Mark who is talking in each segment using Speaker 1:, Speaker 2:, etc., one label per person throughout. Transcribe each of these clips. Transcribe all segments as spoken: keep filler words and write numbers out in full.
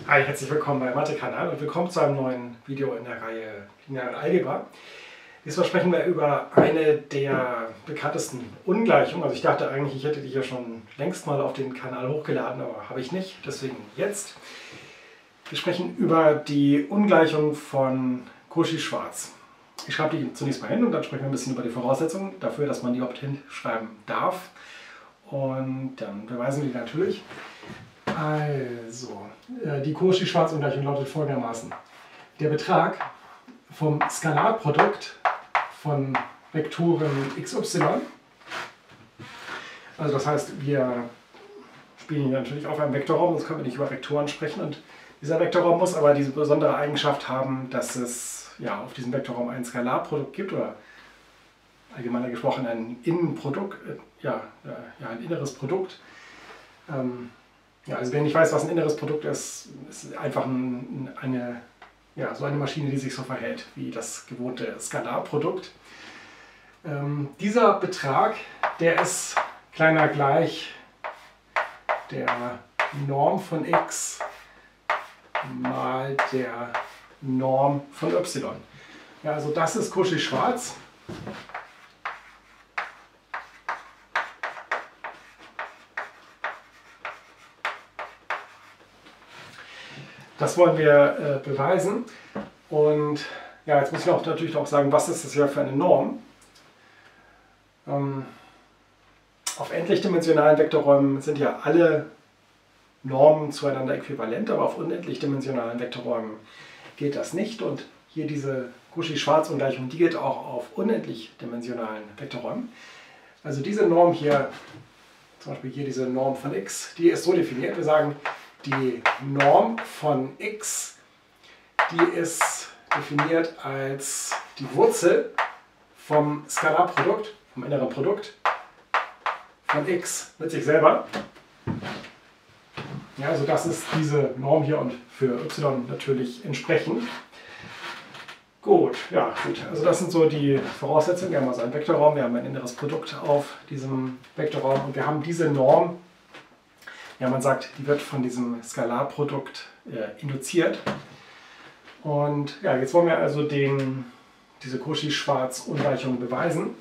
Speaker 1: Hi, herzlich willkommen beim Mathe-Kanal und willkommen zu einem neuen Video in der Reihe Lineare Algebra. Diesmal sprechen wir über eine der bekanntesten Ungleichungen. Also ich dachte eigentlich, ich hätte die hier schon längst mal auf den Kanal hochgeladen, aber habe ich nicht, deswegen jetzt. Wir sprechen über die Ungleichung von Cauchy-Schwarz. Ich schreibe die zunächst mal hin und dann sprechen wir ein bisschen über die Voraussetzungen dafür, dass man die überhaupt hinschreiben darf. Und dann beweisen wir die natürlich. Also, die Cauchy-Schwarz-Ungleichung lautet folgendermaßen. Der Betrag vom Skalarprodukt von Vektoren x y, also das heißt, wir spielen hier natürlich auf einem Vektorraum, sonst können wir nicht über Vektoren sprechen. Und dieser Vektorraum muss aber diese besondere Eigenschaft haben, dass es ja, auf diesem Vektorraum ein Skalarprodukt gibt oder allgemeiner gesprochen ein Innenprodukt, ja, ja ein inneres Produkt. Ähm, Ja, also wer nicht weiß, was ein inneres Produkt ist, ist einfach ein, eine, ja, so eine Maschine, die sich so verhält wie das gewohnte Skalarprodukt. Ähm, dieser Betrag, der ist kleiner gleich der Norm von x mal der Norm von y. Ja, also das ist Cauchy-Schwarz. Das wollen wir äh, beweisen. Und ja, jetzt muss ich auch natürlich auch sagen, was ist das hier für eine Norm? Ähm, auf endlichdimensionalen Vektorräumen sind ja alle Normen zueinander äquivalent, aber auf unendlichdimensionalen Vektorräumen geht das nicht. Und hier diese Cauchy-Schwarz-Ungleichung, die geht auch auf unendlichdimensionalen Vektorräumen. Also diese Norm hier, zum Beispiel hier diese Norm von x, die ist so definiert. Wir sagen, die Norm von x, die ist definiert als die Wurzel vom Skalarprodukt, vom inneren Produkt von x mit sich selber. Ja, also das ist diese Norm hier und für y natürlich entsprechend. Gut, ja gut, also das sind so die Voraussetzungen. Wir haben also einen Vektorraum, wir haben ein inneres Produkt auf diesem Vektorraum und wir haben diese Norm. Ja, man sagt, die wird von diesem Skalarprodukt äh, induziert. Und ja, jetzt wollen wir also den, diese Cauchy-Schwarz-Ungleichung beweisen.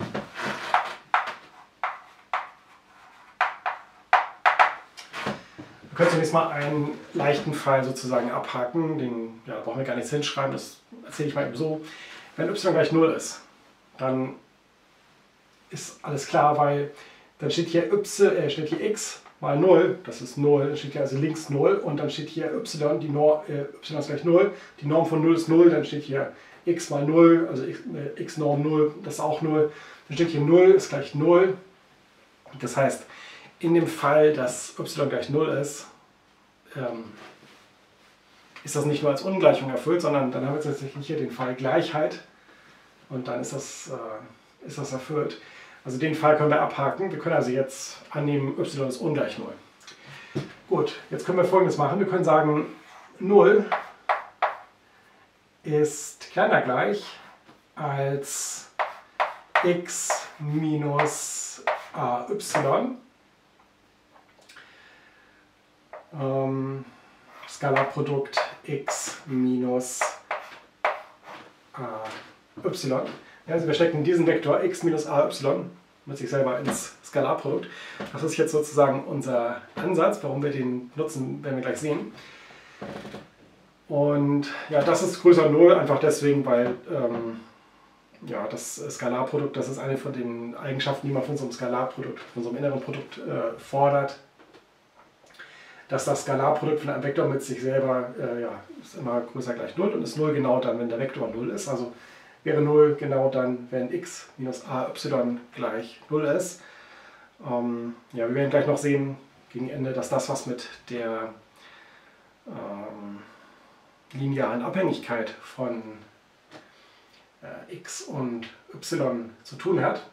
Speaker 1: Wir können zunächst mal einen leichten Fall sozusagen abhaken. Den ja, brauchen wir gar nichts hinschreiben, das erzähle ich mal eben so. Wenn y gleich null ist, dann ist alles klar, weil dann steht hier, y, äh, steht hier x mal null, das ist null, dann steht hier also links null und dann steht hier y, die Norm, äh, y ist gleich null, die Norm von null ist null, dann steht hier x mal null, also x, äh, x Norm null, das ist auch null, dann steht hier null ist gleich null. Das heißt, in dem Fall, dass y gleich null ist, ähm, ist das nicht nur als Ungleichung erfüllt, sondern dann haben wir tatsächlich hier den Fall Gleichheit und dann ist das, äh, ist das erfüllt. Also den Fall können wir abhaken. Wir können also jetzt annehmen, y ist ungleich null. Gut, jetzt können wir Folgendes machen. Wir können sagen, null ist kleiner gleich als x minus ay. Ähm, Skalarprodukt x minus ay. Ja, also wir stecken diesen Vektor x minus ay mit sich selber ins Skalarprodukt. Das ist jetzt sozusagen unser Ansatz, warum wir den nutzen, werden wir gleich sehen. Und ja, das ist größer null, einfach deswegen, weil ähm, ja, das Skalarprodukt, das ist eine von den Eigenschaften, die man von so einem Skalarprodukt, von so einem inneren Produkt äh, fordert. Dass das Skalarprodukt von einem Vektor mit sich selber äh, ja, ist immer größer gleich null und ist null genau dann, wenn der Vektor null ist. Also wäre null genau dann, wenn x minus ay gleich null ist. Ähm, ja, wir werden gleich noch sehen, gegen Ende, dass das was mit der ähm, linearen Abhängigkeit von äh, x und y zu tun hat.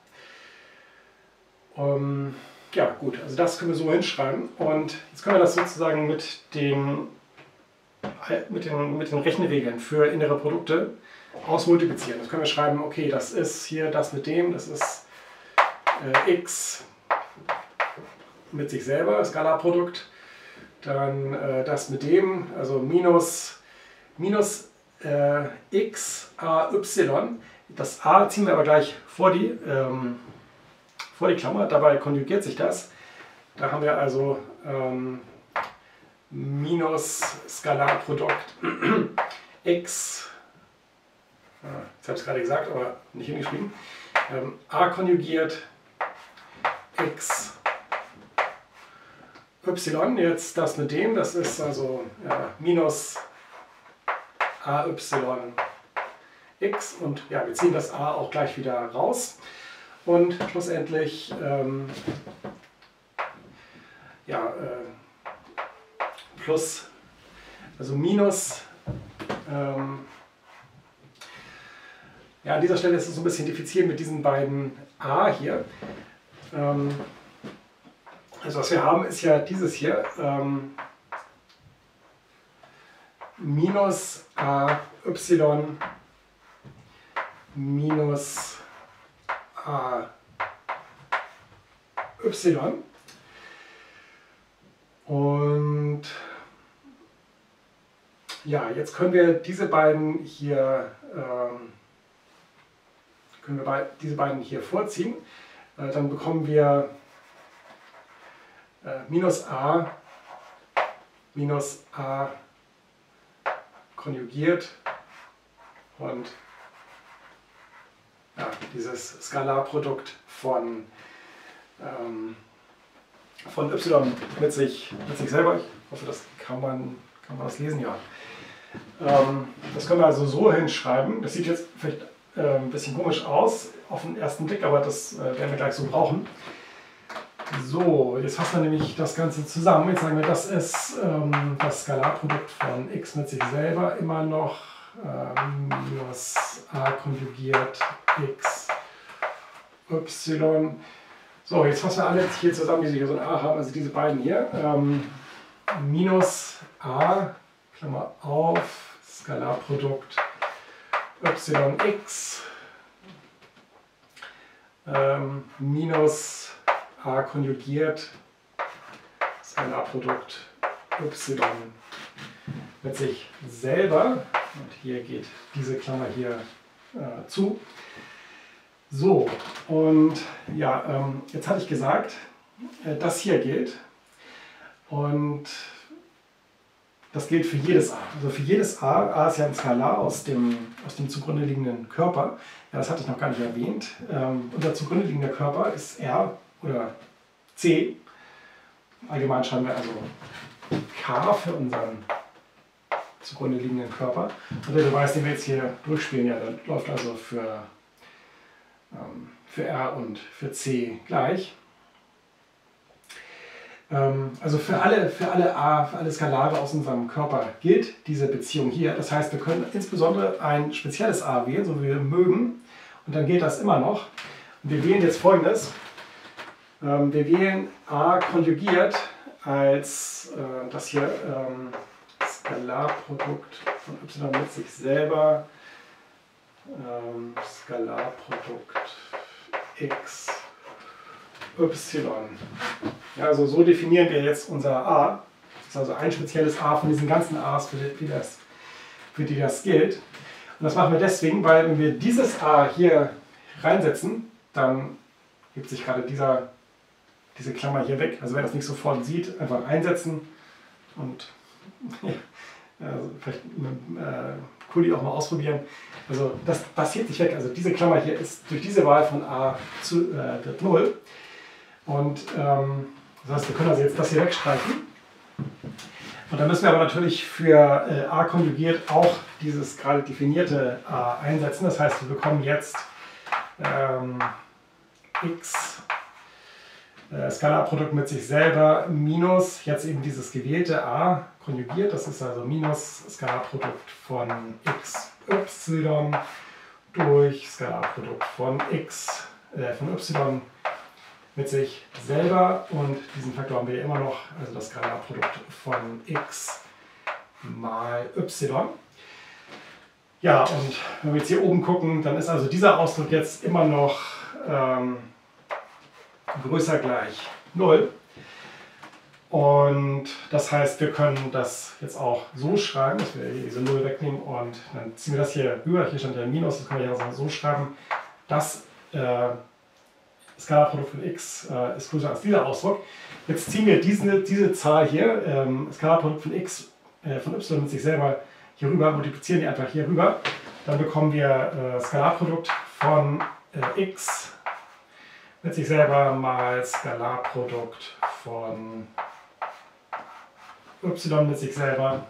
Speaker 1: Ähm, ja gut, also das können wir so hinschreiben und jetzt können wir das sozusagen mit den, mit den, mit den Rechenregeln für innere Produkte ausmultiplizieren. Das können wir schreiben, okay, das ist hier das mit dem, das ist äh, x mit sich selber, Skalarprodukt, dann äh, das mit dem, also minus, minus äh, x a y. Das a ziehen wir aber gleich vor die, ähm, vor die Klammer, dabei konjugiert sich das. Da haben wir also ähm, minus Skalarprodukt x, ah, ich habe es gerade gesagt, aber nicht hingeschrieben, ähm, a konjugiert x y, jetzt das mit dem, das ist also ja, minus ay x und ja, wir ziehen das a auch gleich wieder raus und schlussendlich ähm, ja, äh, plus, also minus, ähm, ja, an dieser Stelle ist es so ein bisschen diffizil mit diesen beiden a hier. Ähm, also was wir haben ist ja dieses hier, ähm, minus ay minus ay. Und ja, jetzt können wir diese beiden hier, ähm, können wir bei, diese beiden hier vorziehen. Äh, dann bekommen wir äh, minus a minus a konjugiert und ja, dieses Skalarprodukt von, ähm, von y mit sich, mit sich selber. Ich hoffe, das kann man, kann man das lesen, ja. Ähm, das können wir also so hinschreiben. Das sieht jetzt vielleicht äh, ein bisschen komisch aus auf den ersten Blick, aber das äh, werden wir gleich so brauchen. So, jetzt fassen wir nämlich das Ganze zusammen. Jetzt sagen wir, das ist ähm, das Skalarprodukt von x mit sich selber immer noch ähm, minus a konjugiert x y. So, jetzt fassen wir alle hier zusammen, die hier so ein a haben, also diese beiden hier. Ähm, minus a, Klammer auf, Skalarprodukt yx ähm, minus a konjugiert Skalarprodukt y mit sich selber. Und hier geht diese Klammer hier äh, zu. So, und ja, ähm, jetzt hatte ich gesagt, äh, das hier gilt. Und das gilt für jedes a. Also für jedes a, a ist ja ein Skalar aus dem, aus dem zugrunde liegenden Körper. Ja, das hatte ich noch gar nicht erwähnt. Ähm, unser zugrunde liegender Körper ist R oder C. Allgemein schreiben wir also K für unseren zugrunde liegenden Körper. Und der Beweis, den wir jetzt hier durchspielen, ja, der läuft also für, ähm, für R und für C gleich. Ähm, also für alle, für alle A, für alle Skalare aus unserem Körper gilt diese Beziehung hier. Das heißt, wir können insbesondere ein spezielles A wählen, so wie wir mögen. Und dann gilt das immer noch. Und wir wählen jetzt Folgendes. Ähm, wir wählen A konjugiert als äh, das hier ähm, Skalarprodukt von y mit sich selber, ähm, Skalarprodukt x, y. Ja, also so definieren wir jetzt unser a. Das ist also ein spezielles a von diesen ganzen a's, für die, für das, für die das gilt. Und das machen wir deswegen, weil wenn wir dieses a hier reinsetzen, dann hebt sich gerade dieser, diese Klammer hier weg. Also wer das nicht sofort sieht, einfach einsetzen und ja, also vielleicht mit äh, Kuli auch mal ausprobieren. Also das passiert nicht weg. Also diese Klammer hier ist durch diese Wahl von a zu äh, wird null. Und ähm, das heißt, wir können also jetzt das hier wegstreichen. Und dann müssen wir aber natürlich für äh, a konjugiert auch dieses gerade definierte a einsetzen. Das heißt, wir bekommen jetzt ähm, x äh, Skalarprodukt mit sich selber minus jetzt eben dieses gewählte a konjugiert. Das ist also minus Skalarprodukt von xy durch Skalarprodukt von x äh, von y mit sich selber, und diesen Faktor haben wir immer noch, also das Skalarprodukt von x mal y. Ja, und wenn wir jetzt hier oben gucken, dann ist also dieser Ausdruck jetzt immer noch ähm, größer gleich null. Und das heißt, wir können das jetzt auch so schreiben, dass wir hier diese null wegnehmen und dann ziehen wir das hier rüber. Hier stand ja ein Minus, das können wir hier so schreiben. Das äh, Skalarprodukt von x äh, ist größer als dieser Ausdruck. Jetzt ziehen wir diese, diese Zahl hier, ähm, Skalarprodukt von x, äh, von y mit sich selber hier rüber, multiplizieren die einfach hier rüber. Dann bekommen wir äh, Skalarprodukt von äh, x mit sich selber mal Skalarprodukt von y mit sich selber.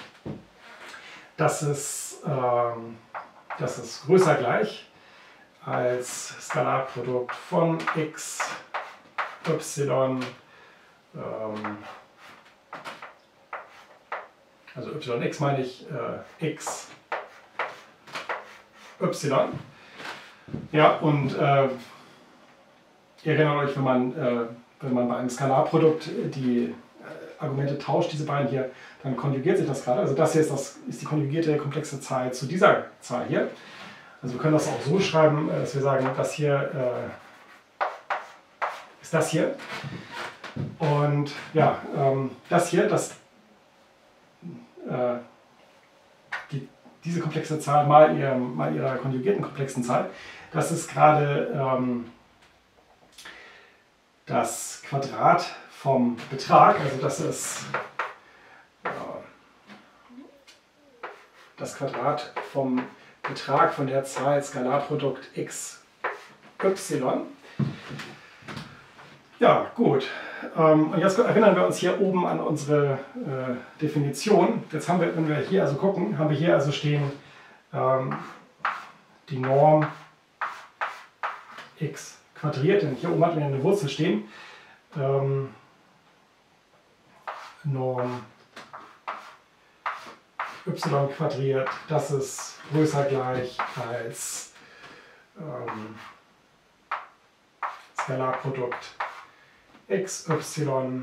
Speaker 1: Das ist, ähm, das ist größer gleich als Skalarprodukt von x, y, ähm, also yx meine ich äh, x, y. Ja, und äh, ihr erinnert euch, wenn man, äh, wenn man bei einem Skalarprodukt die äh, Argumente tauscht, diese beiden hier, dann konjugiert sich das gerade. Also das hier ist, das, ist die konjugierte komplexe Zahl zu dieser Zahl hier. Also wir können das auch so schreiben, dass wir sagen, das hier äh, ist das hier. Und ja, ähm, das hier, das, äh, die, diese komplexe Zahl mal, ihr, mal ihrer konjugierten komplexen Zahl, das ist gerade ähm, das Quadrat vom Betrag, also das ist äh, das Quadrat vom Betrag von der Zahl Skalarprodukt x, y. Ja, gut. Ähm, und jetzt erinnern wir uns hier oben an unsere äh, Definition. Jetzt haben wir, wenn wir hier also gucken, haben wir hier also stehen ähm, die Norm x quadriert. Denn hier oben hatten wir eine Wurzel stehen. Ähm, Norm y quadriert, das ist größer gleich als ähm, Skalarprodukt x, y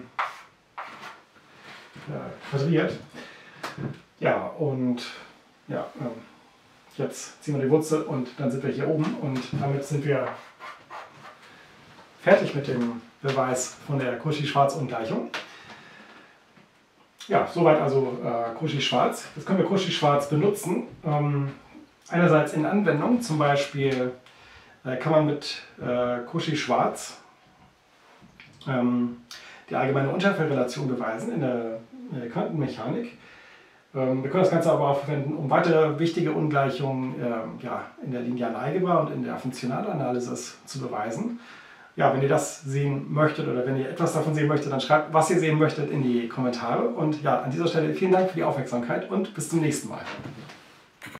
Speaker 1: äh, quadriert. Ja, und ja, ähm, jetzt ziehen wir die Wurzel und dann sind wir hier oben und damit sind wir fertig mit dem Beweis von der Cauchy-Schwarz-Ungleichung. Ja, soweit also äh, Cauchy-Schwarz. Jetzt können wir Cauchy-Schwarz benutzen. Ähm, einerseits in Anwendung, zum Beispiel äh, kann man mit äh, Cauchy-Schwarz ähm, die allgemeine Unterfeldrelation beweisen in der, in der Quantenmechanik. Ähm, wir können das Ganze aber auch verwenden, um weitere wichtige Ungleichungen äh, ja, in der linearen Algebra und in der Funktionalanalysis zu beweisen. Ja, wenn ihr das sehen möchtet oder wenn ihr etwas davon sehen möchtet, dann schreibt, was ihr sehen möchtet, in die Kommentare. Und ja, an dieser Stelle vielen Dank für die Aufmerksamkeit und bis zum nächsten Mal.